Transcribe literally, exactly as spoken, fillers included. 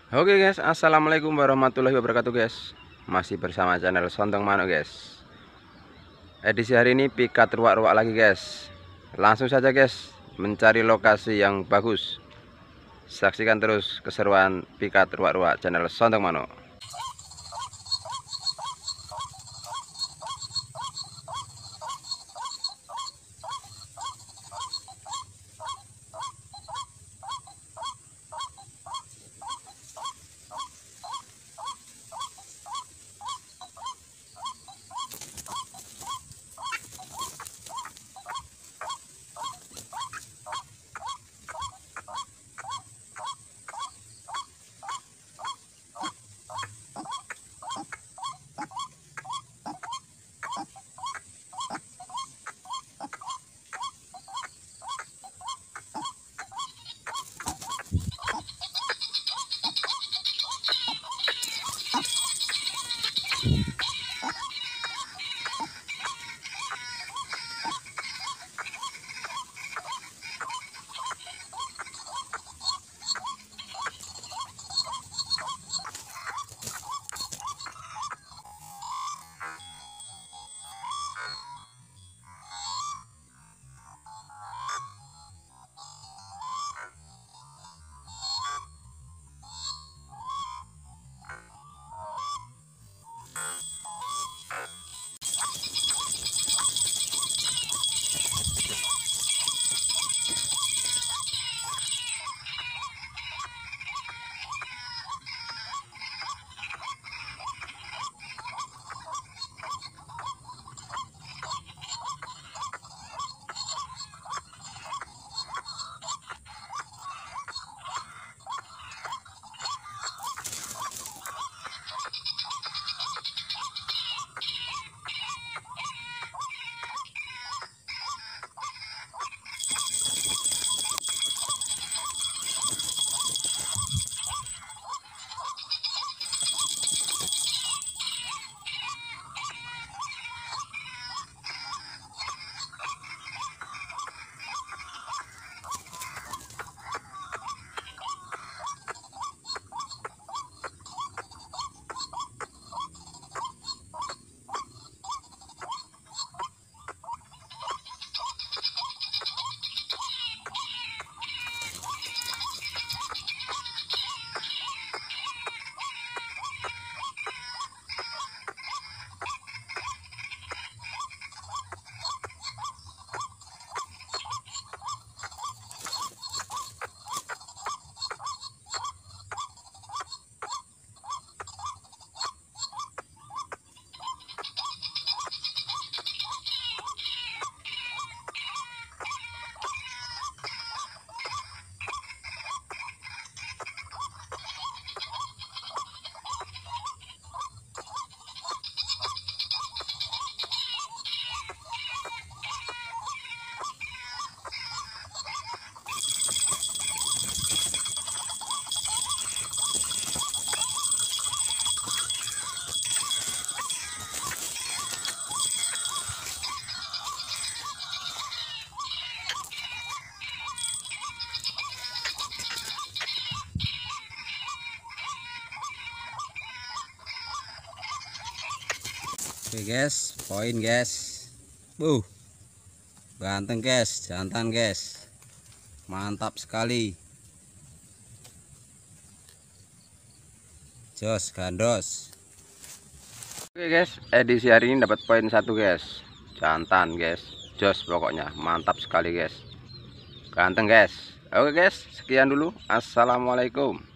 Oke guys, assalamualaikum warahmatullahi wabarakatuh guys. Masih bersama channel Sontong Manuk guys. Edisi hari ini pikat ruak-ruak lagi guys. Langsung saja guys, mencari lokasi yang bagus. Saksikan terus keseruan pikat ruak-ruak channel Sontong Manuk. Oke guys, poin guys. Buh, ganteng guys, jantan guys, mantap sekali. Jos gandos. Oke guys, edisi hari ini dapat poin satu guys. Jantan guys, jos pokoknya mantap sekali guys. Ganteng guys. Oke guys, sekian dulu. Assalamualaikum.